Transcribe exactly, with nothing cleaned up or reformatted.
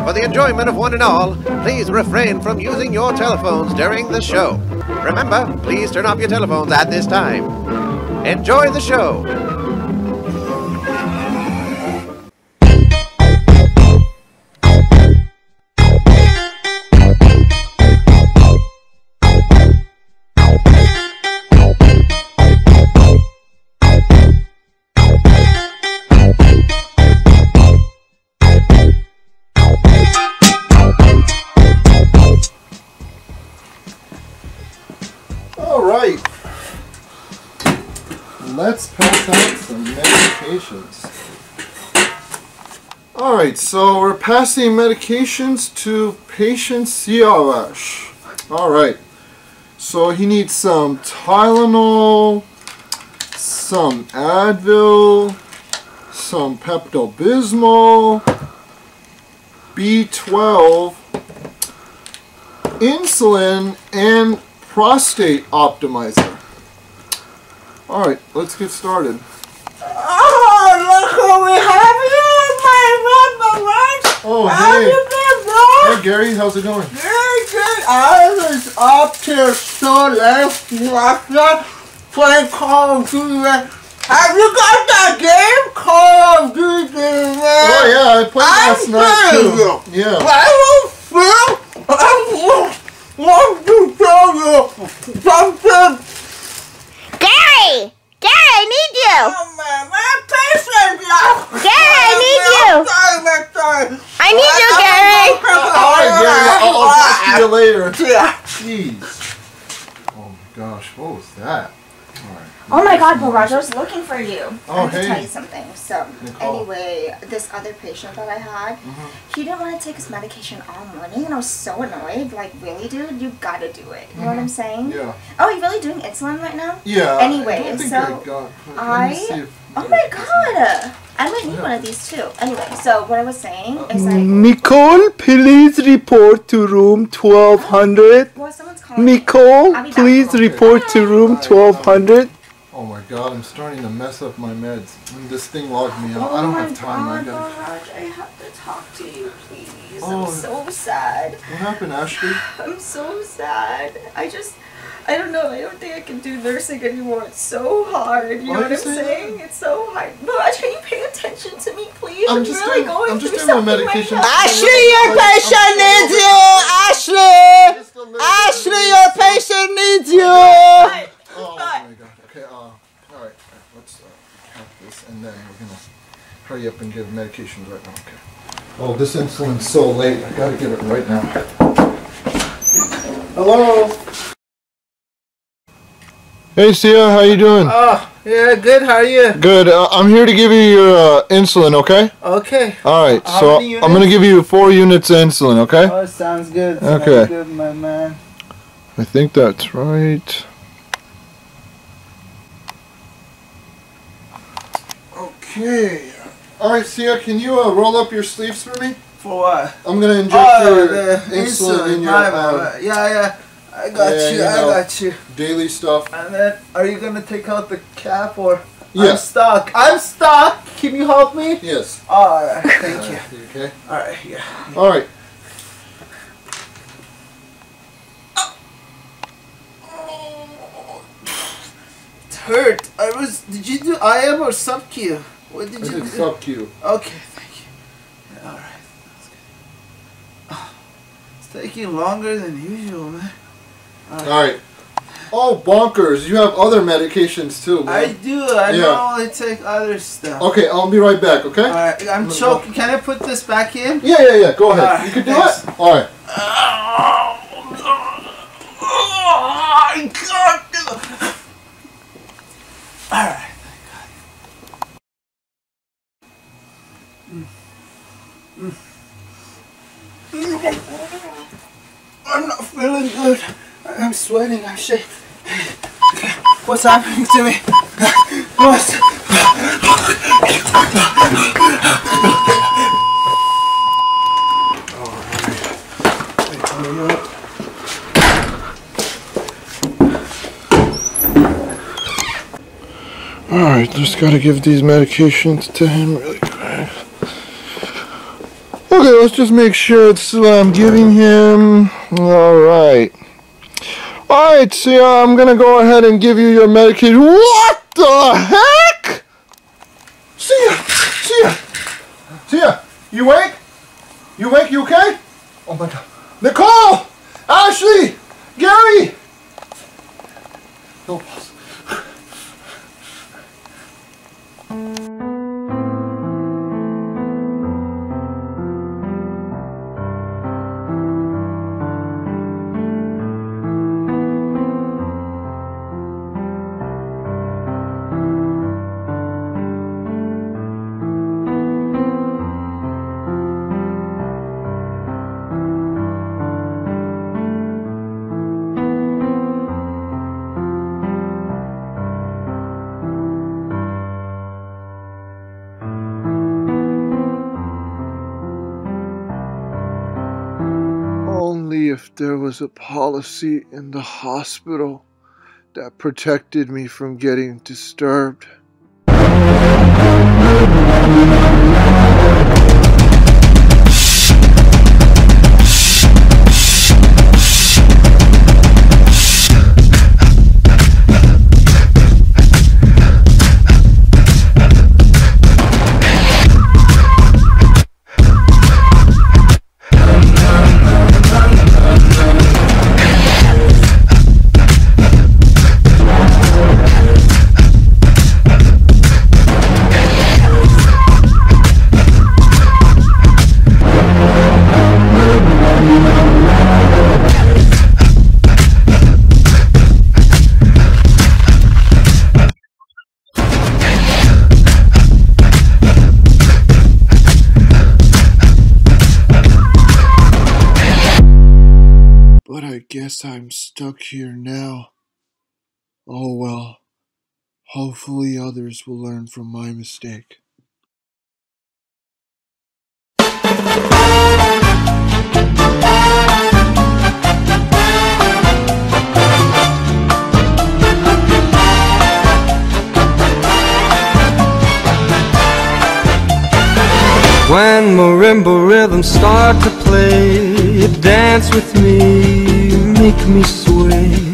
For the enjoyment of one and all, please refrain from using your telephones during the show. Remember, please turn off your telephones at this time. Enjoy the show. Alright, let's pass out some medications. Alright, so we're passing medications to patient Siavash. Alright, so he needs some Tylenol, some Advil, some Pepto-Bismol, B twelve, insulin, and prostate optimizer. Alright, let's get started. Oh, look who we have here, my brother. Oh, How hey. you been, bro? Hey, Gary, how's it going? Very good. I was up till so late last night playing Call of Duty. Have you got that game, Call of Duty, man? Oh, yeah, I played last I'm night, telling too. you. Yeah. I will feel, I want to tell you something. Gary! Gary, I need you! Oh, man, my patient now. Gary, I need you! I'm sorry, I'm sorry. I need you, Gary! Alright, Gary, I'll, I'll talk to you later. Yeah. Jeez. Oh, my gosh, what was that? Alright. Oh my god, Barrage, I was looking for you. Oh, I have hey. to tell you something. So, Nicole. anyway, this other patient that I had, Mhm. he didn't want to take his medication all morning, and I was so annoyed. Like, really, dude? You gotta do it. You know what I'm saying? Yeah. Oh, you really doing insulin right now? Yeah. Anyway, I don't think so I got. Let me I- see if- Oh my god! I might need one of these too. Anyway, so what I was saying is like... Nicole, please report to room twelve hundred. Well, someone's calling me. Nicole, I'll be back. please report to room twelve hundred. Oh my god, I'm starting to mess up my meds. And this thing logged me out. Oh I don't my have time. I god, gotta. Barrage, I have to talk to you, please. Oh. I'm so sad. What happened, Ashley? I'm so sad. I just, I don't know. I don't think I can do nursing anymore. It's so hard. You Why know are what you I'm saying saying? It's so hard. Barrage, can you pay attention to me, please? I'm I'm, just really doing- going I'm just through doing my something medication. right now. Ashley, your patient needs you! Ashley! Ashley, your patient needs you! But- Oh but- my god. Okay, uh, alright. Let's uh, count this and then we're gonna hurry up and give medications right now, okay? Oh, this insulin's so late. I gotta give it right now. Hello? Hey, Sia, how you doing? Oh, yeah, good. How are you? Good. Uh, I'm here to give you your uh, insulin, okay? Okay. Alright, How so many I'm gonna give you four units of insulin, okay? Oh, sounds good. Okay. Sounds good, my man. I think that's right. Okay. Alright, Sia, can you uh, roll up your sleeves for me? For what? I'm gonna inject Oh, your the insulin in your my uh, bad. Yeah, yeah. I got Yeah, you. you I know. got you. daily stuff. And then, are you gonna take out the cap or? I'm Yes. stuck. I'm stuck. Can you help me? Yes. Alright, thank you. You okay? Alright, yeah. Alright. It hurt. I was. Did you do I M or sub Q? What did I you did do? sub Q. Okay, thank you. Yeah, alright. That's good. Oh, it's taking longer than usual, man. Alright. Oh, bonkers. You have other medications too, I man. do. I Yeah. normally take other stuff. Okay, I'll be right back, okay? Alright, I'm gonna choking. Can I put this back in? Yeah, yeah, yeah. Go ahead. Alright, You can do thanks. it? Alright. Alright. I'm not feeling good. I'm sweating. I'm shaking. What's happening to me? What's... Alright, just gotta give these medications to him really quick. Okay, let's just make sure it's what I'm giving him. Alright. Alright, so yeah, I'm gonna go ahead and give you your medication. What the heck? See ya! See ya! See ya! You awake? You awake? You okay? Oh my god. Nicole! Ashley! Gary! No pause. Only if there was a policy in the hospital that protected me from getting disturbed. But I guess I'm stuck here now. Oh well. Hopefully others will learn from my mistake. When marimba rhythms start to play, dance with me, make me sway.